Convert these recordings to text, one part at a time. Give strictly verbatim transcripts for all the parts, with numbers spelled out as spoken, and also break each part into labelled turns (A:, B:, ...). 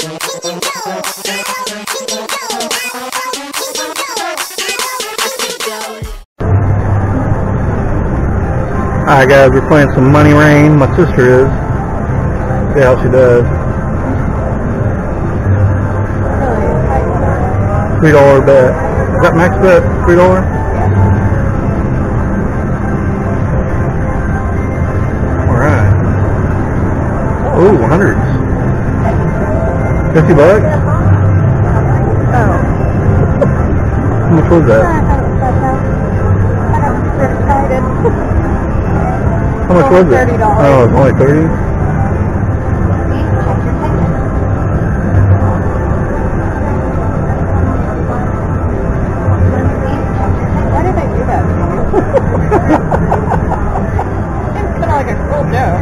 A: Alright guys, we're playing some Money Rain. My sister is. See how she does. Three dollar bet. Is that max bet? Three dollar? Alright. Ooh, hundreds. Fifty bucks?
B: Oh.
A: How much was that? How much was it?
B: thirty dollars.
A: Oh, it's only thirty?
B: Why did they do that to you? It's kind of like a cool joke.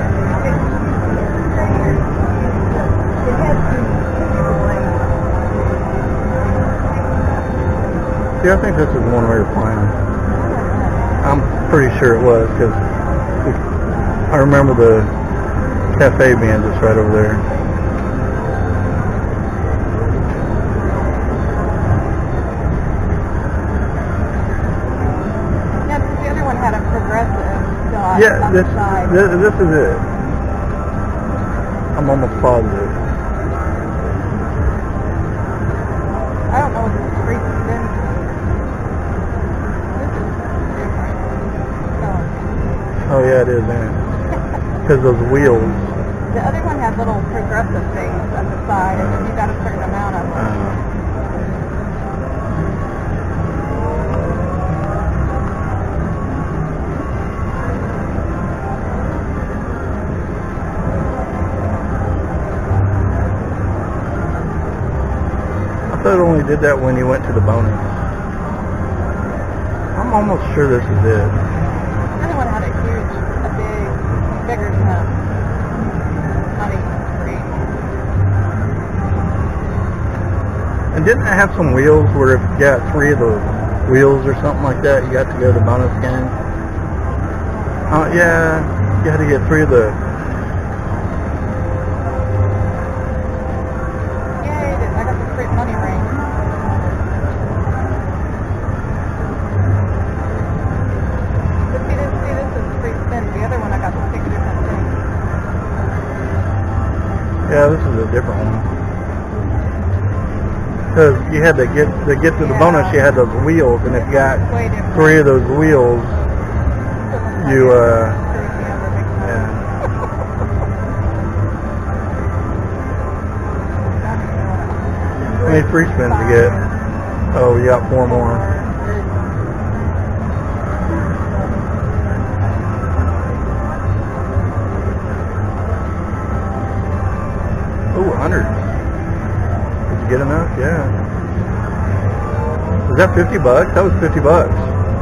A: See, I think this is the one we were playing. I'm pretty sure it was, because I remember the cafe being just right over there.
B: Yeah, because the other one had a progressive dot
A: Yeah,
B: on
A: this,
B: the side.
A: this this is it. I'm almost positive.
B: I don't know what this street is in. This is different. Oh.
A: Oh yeah, it is, ain't it? Because those wheels.
B: The other one had little progressive things on the side, and then you got a certain amount of them.
A: Uh, I thought it only did that when you went to the bonus. I'm almost sure this is it.
B: The other one had a huge, a big, bigger tub. Not even three.
A: And didn't it have some wheels where if you got three of the wheels or something like that, you got to go to the bonus game? Oh, uh, yeah, you had to get three of the...
B: Yay, I got the straight money ring. But see this, see this is free spin. The other one I got the six different things.
A: Yeah, this is a different one. Because you had to get to get to the
B: Yeah.
A: bonus, you had those wheels, and if you got
B: Way different.
A: three of those wheels, you, uh, yeah. How many free spins you get? Oh, you got four more. Ooh, a hundred. Did you get enough? Yeah. Was that fifty bucks? That was fifty bucks.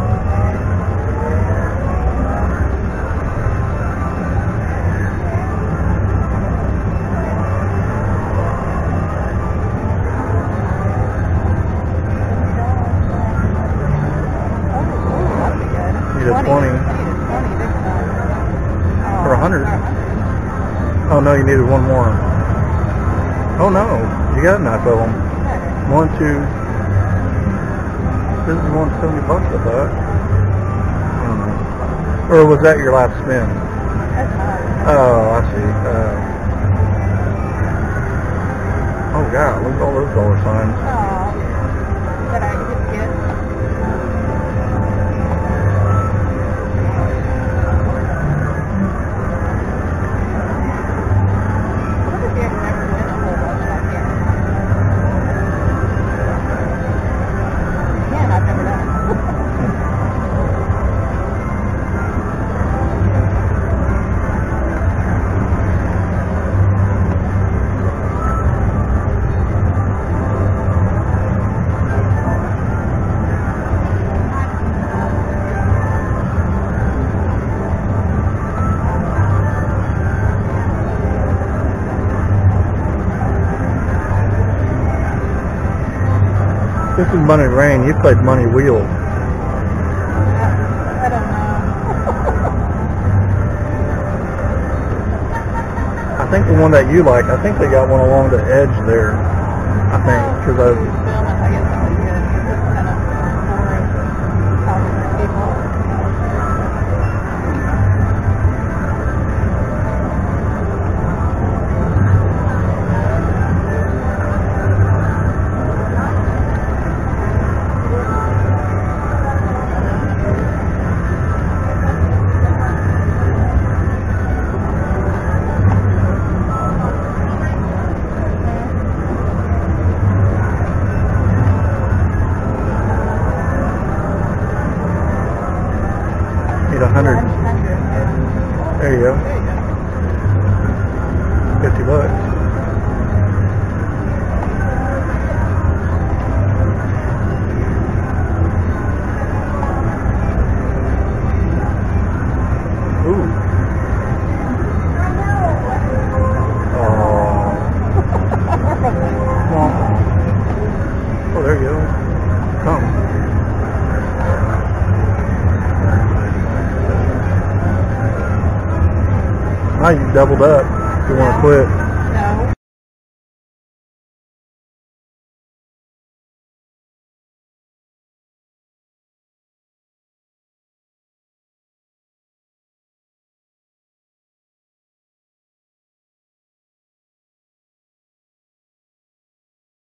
A: Need a twenty. Or a hundred. Oh no, you needed one more. Oh no, you got enough of them. One, two. This is one seventy bucks, I thought. I don't know. Or was that your last spin? Oh, I see. Uh, oh god, look at all those dollar signs.
B: Oh, that I could get. What if you ever never win a whole bunch like here? Again, I've never done it.
A: This is Money Rain. You played Money Wheel.
B: I don't know.
A: I I think the one that you like, I think they got one along the edge there. I think, because I...
B: I guess that would be good. It's kind of boring talking to people.
A: A hundred. There you go. Fifty bucks. Ooh. Oh. Oh, there you go. Come. Now you doubled up if you want to quit.